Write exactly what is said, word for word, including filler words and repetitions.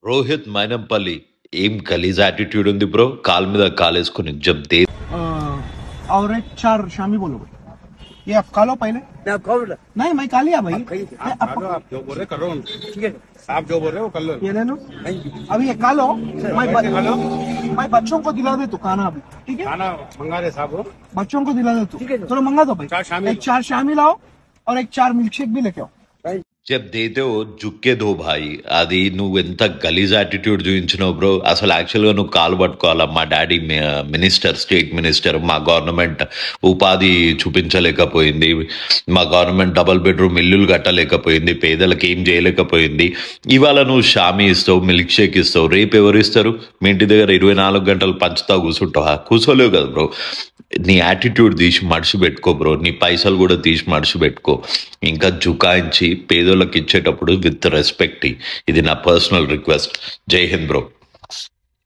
రోహిత్ మైనంపల్లి ఏం గలీజ్ యాటిట్యూడ్ ఉంది బ్రో. కాల్ మీద కాలేసుకుని జబ్ దే अ, और एक चार शामी बोलो भाई। ये आप खा लो पहले। मैं खाऊं ना? नहीं मैं खा लिया भाई। आप खाइए। नहीं, आप खा लो, आप जो बोल रहे कर रहे हो। ठीक है आप जो बोल रहे हो कर लो। ये ले लो। Thank you. अभी ये खा लो। मैं पैसे खा लो। ब- मैं बच्चों को दिला दे तू खाना अभी, ठीक है? खाना मंगा दे साहब। बच्चों को दिला दे तू। ठीक है। चलो मंगा दो भाई। चार शामी एक चार शामी लाओ और एक चार मिल्क शेक भी लेके आओ। జబ్ దేతే ఓ జుక్కే దో భాయ్. అది నువ్వు ఎంత గలీజ్ యాటిట్యూడ్ చూపించినావు బ్రో. అసలు యాక్చువల్గా నువ్వు కాలు పట్టుకోవాలా. మా డాడీ మినిస్టర్, స్టేట్ మినిస్టర్. మా గవర్నమెంట్ ఉపాధి చూపించలేకపోయింది. మా గవర్నమెంట్ డబుల్ బెడ్రూమ్ ఇల్లులు కట్టలేకపోయింది. పేదలకు ఏం చేయలేకపోయింది. ఇవాళ నువ్వు షామీ ఇస్తావు, మిల్క్ షేక్ ఇస్తావు. రేపు ఎవరు ఇస్తారు? మీ ఇంటి దగ్గర ఇరవై నాలుగు గంటలు పంచుతా కూర్చుంటావా? కూర్చోలేవు కదా బ్రో. నీ యాటిట్యూడ్ తీసి మడిచి పెట్టుకో బ్రో. నీ పైసలు కూడా తీసి మడిచి పెట్టుకో. ఇంకా జుకాయించి పేదోళ్ళకి ఇచ్చేటప్పుడు విత్ రెస్పెక్ట్. ఇది నా పర్సనల్ రిక్వెస్ట్. జై హింద్ బ్రో.